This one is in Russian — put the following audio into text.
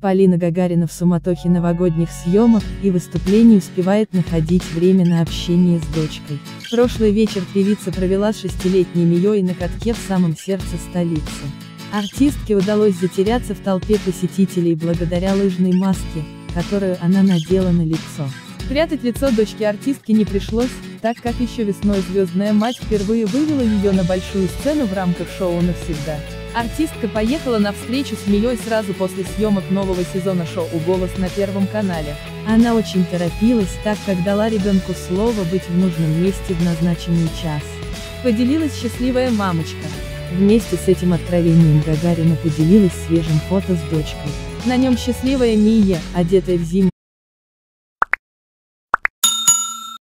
Полина Гагарина в суматохе новогодних съемок и выступлений успевает находить время на общение с дочкой. Прошлый вечер певица провела с 6-летней Мией на катке в самом сердце столицы. Артистке удалось затеряться в толпе посетителей благодаря лыжной маске, которую она надела на лицо. Прятать лицо дочки артистки не пришлось, так как еще весной звездная мать впервые вывела ее на большую сцену в рамках шоу «Навсегда». Артистка поехала на встречу с Мией сразу после съемок нового сезона шоу «Голос» на Первом канале. Она очень торопилась, так как дала ребенку слово быть в нужном месте в назначенный час. Поделилась счастливая мамочка. Вместе с этим откровением Гагарина поделилась свежим фото с дочкой. На нем счастливая Мия, одетая в зимний